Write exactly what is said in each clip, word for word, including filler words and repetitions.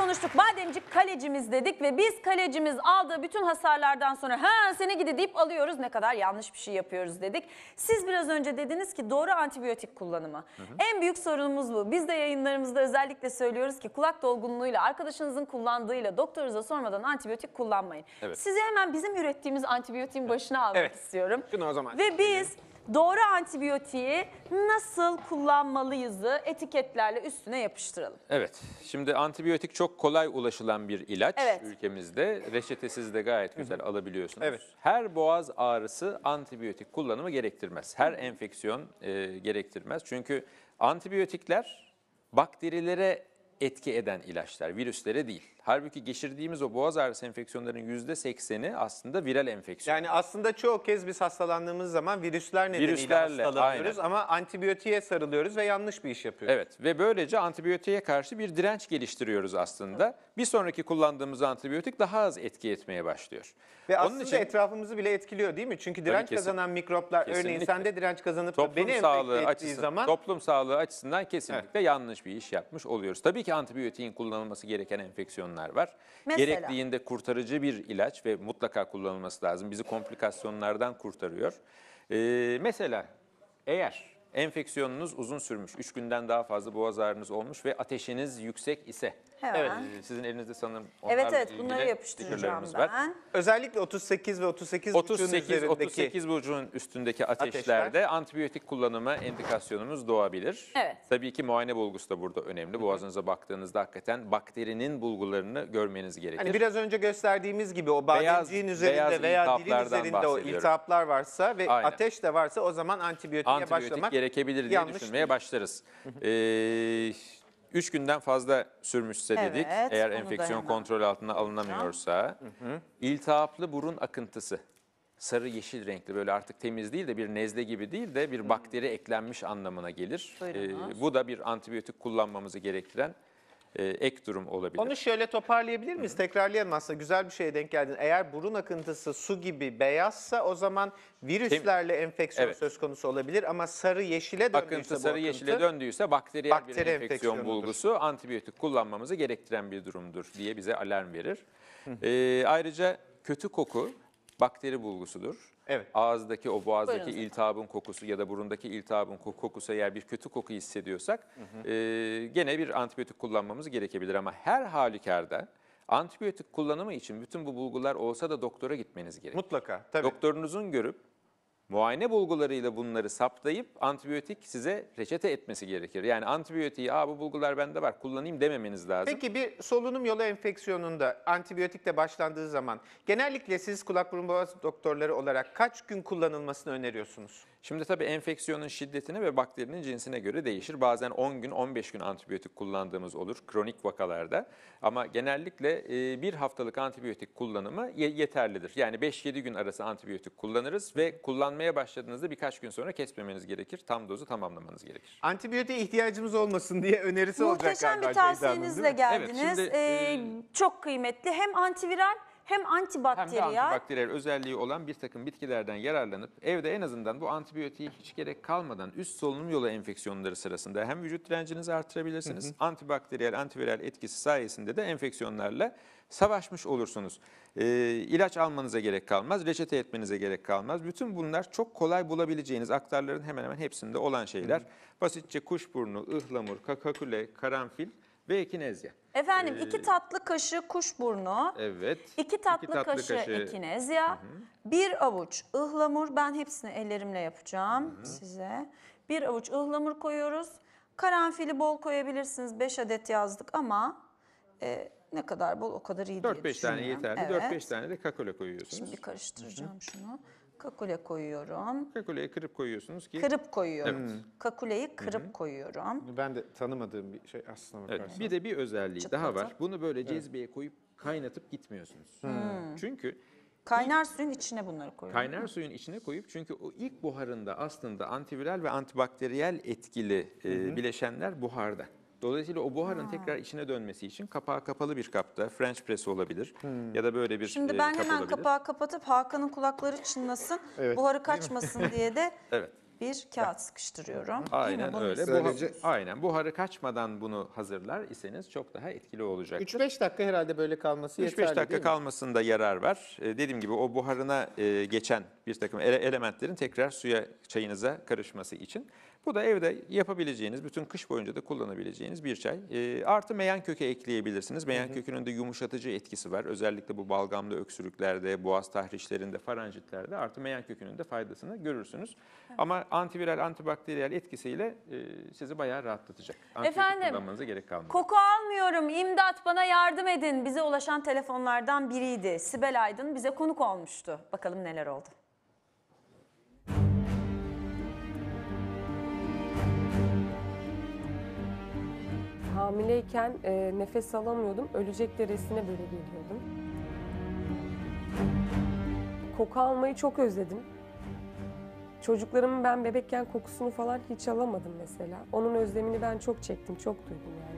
konuştuk. Bademcik kalecimiz dedik ve biz kalecimiz aldığı bütün hasarlardan sonra ha seni gidi deyip alıyoruz. Ne kadar yanlış bir şey yapıyoruz dedik. Siz biraz önce dediniz ki doğru antibiyotik kullanımı. Hı hı. En büyük sorunumuz bu. Biz de yayınlarımızda özellikle söylüyoruz ki kulak dolgunluğuyla, arkadaşınızın kullandığıyla doktorunuza sormadan antibiyotik kullanmayın. Evet. Sizi hemen bizim ürettiğimiz antibiyotiğin başına almak evet. istiyorum. Şunu o zaman. Ve biz doğru antibiyotiği nasıl kullanmalıyızı etiketlerle üstüne yapıştıralım. Evet. Şimdi antibiyotik çok kolay ulaşılan bir ilaç evet. ülkemizde. Reçetesiz de gayet güzel Hı-hı. alabiliyorsunuz. Evet. Her boğaz ağrısı antibiyotik kullanımı gerektirmez. Her enfeksiyon e, gerektirmez. Çünkü antibiyotikler bakterilere etki eden ilaçlar, virüslere değil. Halbuki geçirdiğimiz o boğaz ağrısı enfeksiyonlarının yüzde sekseni aslında viral enfeksiyon. Yani aslında çoğu kez biz hastalandığımız zaman virüsler nedeniyle Virüslerle, hastalanıyoruz aynen. ama antibiyotiğe sarılıyoruz ve yanlış bir iş yapıyoruz. Evet ve böylece antibiyotiğe karşı bir direnç geliştiriyoruz aslında. Bir sonraki kullandığımız antibiyotik daha az etki etmeye başlıyor. Ve Onun aslında için, etrafımızı bile etkiliyor değil mi? Çünkü direnç kesin, kazanan mikroplar kesinlikle. örneğin sende direnç kazanıp da beni enfekte ettiği açısından, zaman... Toplum sağlığı açısından kesinlikle evet. yanlış bir iş yapmış oluyoruz. Tabii ki antibiyotiğin kullanılması gereken enfeksiyonlar var. Mesela? Gerektiğinde kurtarıcı bir ilaç ve mutlaka kullanılması lazım. Bizi komplikasyonlardan kurtarıyor. Ee, mesela eğer enfeksiyonunuz uzun sürmüş, üç günden daha fazla boğaz ağrınız olmuş ve ateşiniz yüksek ise, evet. sizin elinizde sanırım onlarla evet, evet, bunları yapıştıracağım ben. Var. Özellikle otuz sekiz ve otuz sekiz buçuğun üzerindeki otuz sekiz buçuğun üstündeki ateşlerde ateşler. antibiyotik kullanımı indikasyonumuz doğabilir. Evet. Tabii ki muayene bulgusu da burada önemli. Boğazınıza baktığınızda hakikaten bakterinin bulgularını görmeniz gerekir. Hani biraz önce gösterdiğimiz gibi o bademciğin üzerinde veya dilin üzerinde o iltihaplar varsa ve Aynen. ateş de varsa o zaman antibiyotiğe Antibiyotik başlamak gerekebilir diye düşünmeye değil. başlarız. ee, Üç günden fazla sürmüşse dedik, evet, eğer enfeksiyon kontrol altına alınamıyorsa, hı hı. iltihaplı burun akıntısı, sarı yeşil renkli böyle artık temiz değil de bir nezle gibi değil de bir hı. bakteri eklenmiş anlamına gelir. Ee, bu da bir antibiyotik kullanmamızı gerektiren e, ek durum olabilir. Onu şöyle toparlayabilir miyiz? Hı hı. Tekrarlayalım aslında güzel bir şeye denk geldin. Eğer burun akıntısı su gibi beyazsa o zaman virüslerle enfeksiyon evet. söz konusu olabilir ama sarı yeşile döndüyse akıntı, bu sarı akıntı, yeşile döndüyse bakteriyel bakteri bir enfeksiyon bulgusu antibiyotik kullanmamızı gerektiren bir durumdur diye bize alarm verir. Hı hı. Ee, ayrıca kötü koku bakteri bulgusudur. Evet. Ağızdaki o boğazdaki Buyurun. iltihabın kokusu ya da burundaki iltihabın kokusu eğer bir kötü koku hissediyorsak hı hı. E, gene bir antibiyotik kullanmamız gerekebilir ama her halükarda antibiyotik kullanımı için bütün bu bulgular olsa da doktora gitmeniz gerekir. Mutlaka. Tabii. Doktorunuzun görüp muayene bulgularıyla bunları saptayıp antibiyotik size reçete etmesi gerekir. Yani antibiyotiği Aa, bu bulgular bende var kullanayım dememeniz lazım. Peki bir solunum yolu enfeksiyonunda antibiyotikle başlandığı zaman genellikle siz kulak burun boğaz doktorları olarak kaç gün kullanılmasını öneriyorsunuz? Şimdi tabii enfeksiyonun şiddetine ve bakterinin cinsine göre değişir. Bazen on gün on beş gün antibiyotik kullandığımız olur kronik vakalarda. Ama genellikle bir haftalık antibiyotik kullanımı yeterlidir. Yani beş yedi gün arası antibiyotik kullanırız ve kullanmaya başladığınızda birkaç gün sonra kesmemeniz gerekir. Tam dozu tamamlamanız gerekir. Antibiyotiğe ihtiyacımız olmasın diye önerisi Muhteşem olacak galiba. Muhteşem bir tavsiyenizle geldiniz. Evet, şimdi, ee, e... Çok kıymetli. Hem antiviral hem antibakteriyel. Hem de antibakteriyel özelliği olan bir takım bitkilerden yararlanıp evde en azından bu antibiyotiğe hiç gerek kalmadan üst solunum yolu enfeksiyonları sırasında hem vücut direncinizi artırabilirsiniz. Hı hı. Antibakteriyel, antiviral etkisi sayesinde de enfeksiyonlarla savaşmış olursunuz. Ee, ilaç almanıza gerek kalmaz, reçete etmenize gerek kalmaz. Bütün bunlar çok kolay bulabileceğiniz aktarların hemen hemen hepsinde olan şeyler. Hı hı. Basitçe kuşburnu, ıhlamur, kakakule, karanfil ve ekinezya. Efendim iki tatlı kaşığı kuşburnu, evet, iki tatlı, iki tatlı kaşığı, kaşığı ekinezya, hı hı. bir avuç ıhlamur, ben hepsini ellerimle yapacağım hı hı. size. Bir avuç ıhlamur koyuyoruz. Karanfili bol koyabilirsiniz, beş adet yazdık ama e, ne kadar bol o kadar iyi diye dört beş tane yeterli, evet. dört beş tane de kakule koyuyorsunuz. Şimdi karıştıracağım hı hı. şunu. Kakule koyuyorum. Kakuleyi kırıp koyuyorsunuz ki. Kırıp koyuyorum. Evet. Kakuleyi kırıp Hı -hı. koyuyorum. Ben de tanımadığım bir şey aslında bakarsan. Evet, bir de bir özelliği Çıtlatı. daha var. Bunu böyle cezveye koyup kaynatıp gitmiyorsunuz. Hmm. Çünkü kaynar ilk, suyun içine bunları koyuyorum. Kaynar suyun içine koyup çünkü o ilk buharında aslında antiviral ve antibakteriyel etkili e, bileşenler buharda. Dolayısıyla o buharın ha. tekrar içine dönmesi için kapağı kapalı bir kapta French press olabilir hmm. ya da böyle bir Şimdi ben hemen olabilir. kapağı kapatıp Hakan'ın kulakları çınlasın, evet. buharı kaçmasın diye de evet. bir kağıt sıkıştırıyorum. Değil mi? Aynen Bunu öyle. Böylece- Buha- aynen. Buharı kaçmadan bunu hazırlar iseniz çok daha etkili olacak. üç beş dakika herhalde böyle kalması üç yeterli beş dakika değil mi? kalmasında yarar var. Ee, dediğim gibi o buharına e, geçen bir takım ele- elementlerin tekrar suya, çayınıza karışması için. Bu da evde yapabileceğiniz, bütün kış boyunca da kullanabileceğiniz bir çay. E, artı meyan kökü ekleyebilirsiniz. Meyan kökünün de yumuşatıcı etkisi var. Özellikle bu balgamlı öksürüklerde, boğaz tahrişlerinde, faranjitlerde artı meyan kökünün de faydasını görürsünüz. Ama antiviral, antibakteriyel etkisiyle e, sizi bayağı rahatlatacak. Antibiyotik Efendim, kullanmanıza gerek kalmıyor. Koku almıyorum, imdat bana yardım edin. Bize ulaşan telefonlardan biriydi. Sibel Aydın bize konuk olmuştu. Bakalım neler oldu. Hamileyken e, nefes alamıyordum. Ölecek derecesine böyle geliyordum. Koku almayı çok özledim. Çocuklarımın ben bebekken kokusunu falan hiç alamadım mesela. Onun özlemini ben çok çektim, çok duydum yani.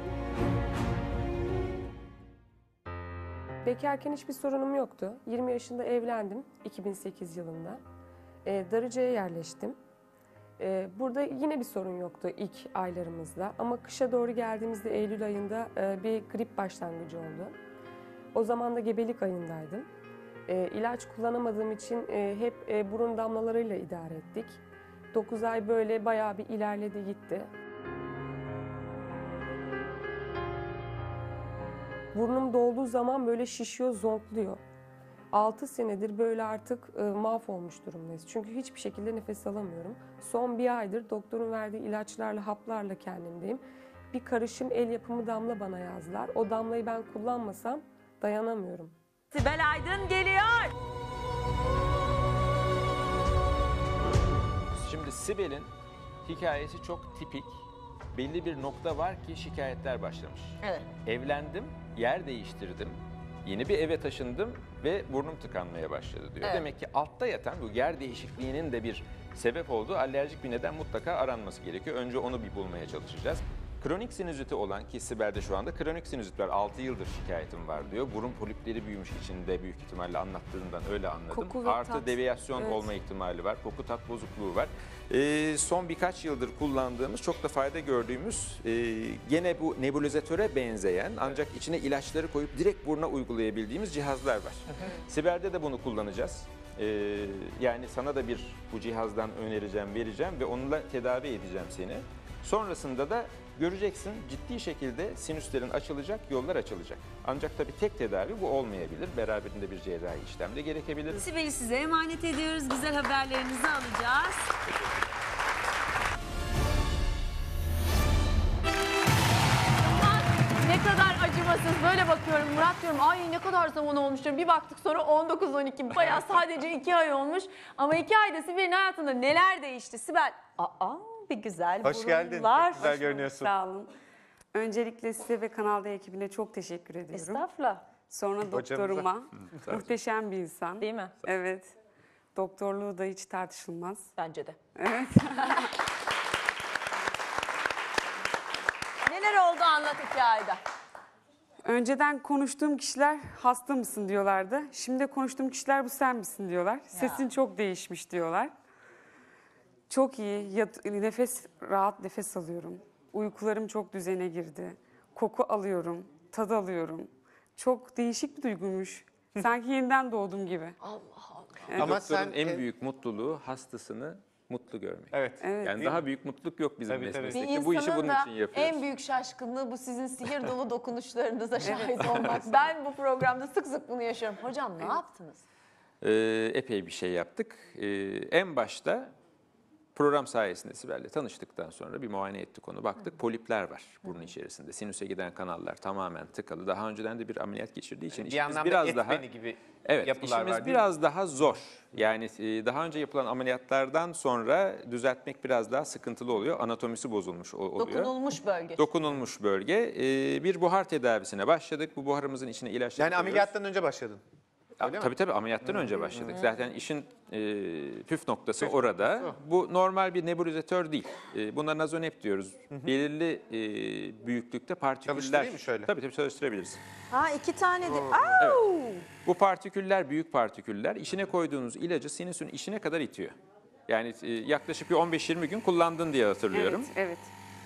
Bekarken hiçbir sorunum yoktu. yirmi yaşında evlendim iki bin sekiz yılında. E, Darıca'ya yerleştim. Ee, Burada yine bir sorun yoktu ilk aylarımızda ama kışa doğru geldiğimizde Eylül ayında e, bir grip başlangıcı oldu. O zaman da gebelik ayındaydım. E, İlaç kullanamadığım için e, hep e, burun damlalarıyla idare ettik. dokuz ay böyle bayağı bir ilerledi gitti. Burnum dolduğu zaman böyle şişiyor, zonkluyor. altı senedir böyle artık e, mahvolmuş durumdayız. Çünkü hiçbir şekilde nefes alamıyorum. Son bir aydır doktorun verdiği ilaçlarla, haplarla kendimdeyim. Bir karışım el yapımı damla bana yazdılar. O damlayı ben kullanmasam dayanamıyorum. Sibel Aydın geliyor. Şimdi Sibel'in hikayesi çok tipik. Belli bir nokta var ki şikayetler başlamış. Evet. Evlendim, yer değiştirdim. Yeni bir eve taşındım ve burnum tıkanmaya başladı diyor. Evet. Demek ki altta yatan bu yer değişikliğinin de bir sebep olduğu alerjik bir neden mutlaka aranması gerekiyor. Önce onu bir bulmaya çalışacağız. Kronik sinüziti olan ki Sibel'de şu anda kronik sinüzit var. altı yıldır şikayetim var diyor. Burun polipleri büyümüş içinde büyük ihtimalle anlattığından öyle anladım. Koku ve Artı tat. deviyasyon Evet. olma ihtimali var. Koku tat bozukluğu var. Ee, son birkaç yıldır kullandığımız çok da fayda gördüğümüz e, gene bu nebulizatöre benzeyen ancak içine ilaçları koyup direkt buruna uygulayabildiğimiz cihazlar var. Sibel'de de bunu kullanacağız. Ee, yani sana da bir bu cihazdan önereceğim, vereceğim ve onunla tedavi edeceğim seni. Sonrasında da göreceksin ciddi şekilde sinüslerin açılacak, yollar açılacak. Ancak tabii tek tedavi bu olmayabilir. Beraberinde bir cerrahi işlem de gerekebilir. Sibel'i size emanet ediyoruz. Güzel haberlerinizi alacağız. Murat, ne kadar acımasız. Böyle bakıyorum Murat diyorum ay ne kadar zaman olmuş diyorum. Bir baktık sonra on dokuz on iki bayağı sadece iki ay olmuş. Ama iki ayda Sibel'in hayatında neler değişti Sibel? Aa bir güzel Hoş geldin. burunlar. Çok güzel görünüyorsun. Sağ olun. Öncelikle size ve Kanal D ekibine çok teşekkür ediyorum. Estağfurullah. Sonra doktoruma. Muhteşem bir insan. Değil mi? Evet. Doktorluğu da hiç tartışılmaz. Bence de. Evet. Neler oldu anlat iki ayda. Önceden konuştuğum kişiler hasta mısın diyorlardı. Şimdi konuştuğum kişiler bu sen misin diyorlar. Sesin çok değişmiş diyorlar. Çok iyi. Yat- nefes rahat nefes alıyorum. Uykularım çok düzene girdi. Koku alıyorum, tad alıyorum. Çok değişik bir duyguymuş. Sanki yeniden doğdum gibi. Bir Ama doktorun sen- en büyük mutluluğu hastasını mutlu görmek. Evet. Evet. Yani Değil daha mi? büyük mutluluk yok bizim Tabii, tabii. Bir meslekte. Bu işi insanın bunun da için yapıyoruz. en büyük şaşkınlığı bu sizin sihir dolu dokunuşlarınıza şahit olmak. Ben bu programda sık sık bunu yaşıyorum. Hocam ne yaptınız? Ee, epey bir şey yaptık. Ee, en başta program sayesinde Sibel'le tanıştıktan sonra bir muayene ettik onu. Baktık polipler var burun içerisinde. Sinüse giden kanallar tamamen tıkalı. Daha önceden de bir ameliyat geçirdiği için Bir işimiz anlamda biraz et daha... beni gibi Evet, yapılar işimiz var değil mi? biraz daha zor. Yani e, daha önce yapılan ameliyatlardan sonra düzeltmek biraz daha sıkıntılı oluyor. Anatomisi bozulmuş o- oluyor. Dokunulmuş bölge. Dokunulmuş bölge. Ee, bir buhar tedavisine başladık. Bu buharımızın içine ilaçları Yani koyuyoruz. ameliyattan önce başladın. Öyle mi? Tabii tabii ameliyattan önce başladık. Zaten işin e, püf noktası orada. Bu normal bir nebulizatör değil. E, buna nazonep diyoruz. Belirli e, büyüklükte partiküller. Çalıştırayım mı şöyle? Tabii tabii çalıştırabiliriz. Ha iki tane de. Bu partiküller büyük partiküller. İçine koyduğunuz ilacı sinüsün içine kadar itiyor. Yani e, yaklaşık bir on beş yirmi gün kullandın diye hatırlıyorum. Evet, evet.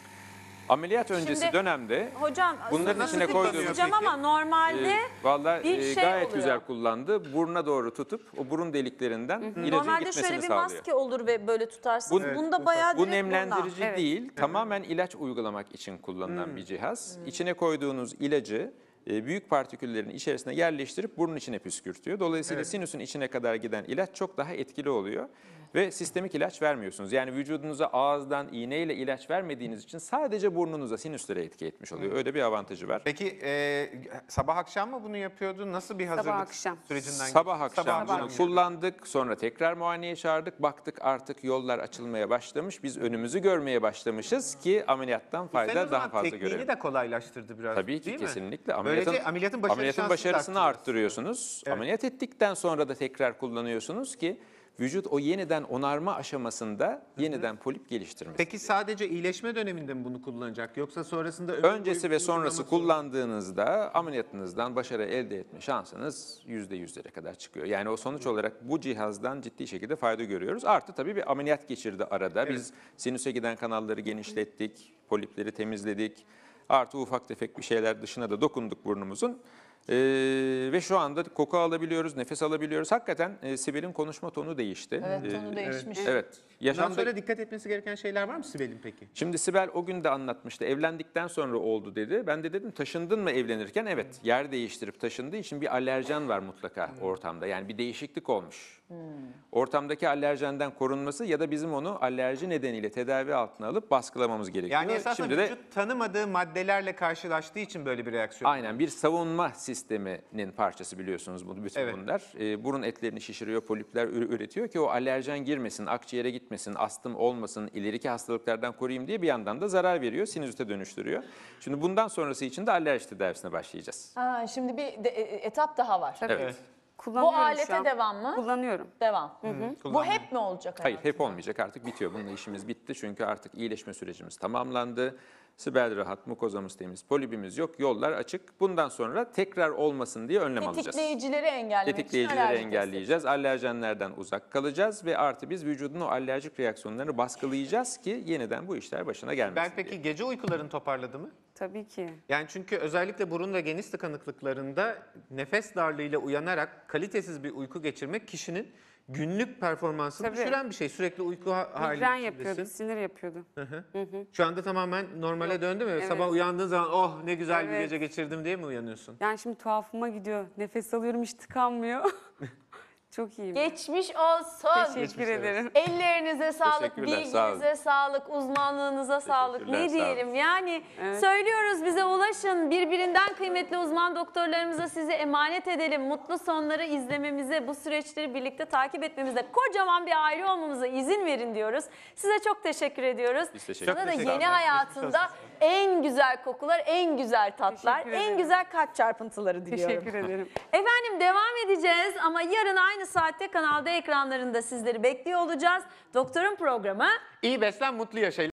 Ameliyat öncesi Şimdi- dönemde Hocam bunların nasıl içine kullanıyor koyduğunuz diyeceğim ama normalde e, vallahi bir e, şey gayet oluyor. güzel kullandı. Buruna doğru tutup o burun deliklerinden ilacın normalde gitmesini şöyle bir sağlıyor. maske olur ve böyle tutarsınız. Bu- Bunda bayağı Bu direkt nemlendirici Evet. değil, tamamen ilaç uygulamak için kullanılan bir cihaz. İçine koyduğunuz ilacı e, büyük partiküllerin içerisine yerleştirip burnun içine püskürtüyor. Dolayısıyla sinüsün içine kadar giden ilaç çok daha etkili oluyor. Ve sistemik ilaç vermiyorsunuz. Yani vücudunuza ağızdan iğneyle ilaç vermediğiniz için sadece burnunuza, sinüslere etki etmiş oluyor. Öyle bir avantajı var. Peki e, sabah akşam mı bunu yapıyordun? Nasıl bir hazırlık akşam. sürecinden Sabah geçti? akşam bunu akşam. kullandık, sonra tekrar muayeneye çağırdık. Baktık artık yollar açılmaya başlamış. Biz önümüzü görmeye başlamışız ki ameliyattan Sen o fayda zaman daha fazla tekniğini görelim. de kolaylaştırdı biraz. Tabii ki değil mi? kesinlikle. Böylece ameliyatın başarı ameliyatın şansını başarısını da arttırıyorsun. arttırıyorsunuz. Evet. Ameliyat ettikten sonra da tekrar kullanıyorsunuz ki vücut o yeniden onarma aşamasında yeniden polip geliştirmesi. Peki sadece iyileşme döneminde mi bunu kullanacak yoksa sonrasında ömür Öncesi boyu ve bunu sonrası uygulamak zorunda mı? kullandığınızda ameliyatınızdan başarı elde etme şansınız yüzde yüzlere kadar çıkıyor. Yani o sonuç olarak bu cihazdan ciddi şekilde fayda görüyoruz. Artı tabii bir ameliyat geçirdi arada. Biz sinüse giden kanalları genişlettik, polipleri temizledik. Artı ufak tefek bir şeyler dışına da dokunduk burnumuzun. Ee, ve şu anda koku alabiliyoruz, nefes alabiliyoruz. Hakikaten e, Sibel'in konuşma tonu değişti. Evet, Ee, tonu değişmiş. Evet. Bundan Yaşamda... sonra dikkat etmesi gereken şeyler var mı Sibel'in peki? Şimdi Sibel o gün de anlatmıştı. Evlendikten sonra oldu dedi. Ben de dedim taşındın mı evlenirken? Evet. Yer değiştirip taşındığı için bir alerjen var mutlaka ortamda. Yani bir değişiklik olmuş. Ortamdaki alerjenden korunması ya da bizim onu alerji nedeniyle tedavi altına alıp baskılamamız gerekiyor. Yani esasında Şimdi de vücut tanımadığı maddelerle karşılaştığı için böyle bir reaksiyon. aynen bir savunma sisteminin parçası biliyorsunuz bunu bütün Evet. bunlar. Ee, burun etlerini şişiriyor, polipler ür- üretiyor ki o alerjen girmesin, akciğere gitmesin, astım olmasın, ileriki hastalıklardan koruyayım diye bir yandan da zarar veriyor, sinüzite dönüştürüyor. Şimdi bundan sonrası için de alerji tedavisine başlayacağız. Ha, şimdi bir de- e- etap daha var. Tabii. Evet. Kullanıyorum Bu alete şu an. devam mı? Kullanıyorum. Devam. Bu Kullanmıyor. hep mi olacak? Hayır, hayatım? hep olmayacak. Artık bitiyor. Bununla işimiz bitti. Çünkü artık iyileşme sürecimiz tamamlandı. Sibel rahat, mukozamız temiz, polibimiz yok, yollar açık. Bundan sonra tekrar olmasın diye önlem alacağız. Tetikleyici engellemek için Tetikleyiicileri alerji testi. engelleyeceğiz. Alerjenlerden uzak kalacağız ve artı biz vücudun o alerjik reaksiyonlarını baskılayacağız ki yeniden bu işler başına gelmesin Ben peki diye. gece uykularını toparladı mı? Tabii ki. Yani çünkü özellikle burun ve geniz tıkanıklıklarında nefes darlığıyla uyanarak kalitesiz bir uyku geçirmek kişinin günlük performansını Tabii. düşüren bir şey. Sürekli uyku ha- hali Migren içindesin. yapıyordu, sinir yapıyordu. Şu anda tamamen normale Yok. döndü mü? Evet. Sabah uyandığın zaman oh ne güzel bir Evet. gece geçirdim diye mi uyanıyorsun? Yani şimdi tuhafıma gidiyor. Nefes alıyorum hiç tıkanmıyor. Çok iyiyim. Geçmiş olsun. Teşekkür ederim. Ellerinize sağlık, Teşekkürler, sağ olun. bilginize sağlık, uzmanlığınıza sağlık. Ne Teşekkürler, sağ olun. diyelim yani Evet. söylüyoruz bize ulaşın. Birbirinden kıymetli uzman doktorlarımıza sizi emanet edelim. Mutlu sonları izlememize, bu süreçleri birlikte takip etmemize, kocaman bir aile olmamıza izin verin diyoruz. Size çok teşekkür ediyoruz. Biz teşekkür Sana da ederiz. yeni Sağ olun. hayatında en güzel kokular, en güzel tatlar, Teşekkür en ederim. güzel kalp çarpıntıları diliyorum. Teşekkür ederim. Efendim devam edeceğiz ama yarın aynı saatte kanalda ekranlarında sizleri bekliyor olacağız. Doktorun programı İyi beslen, mutlu yaşa.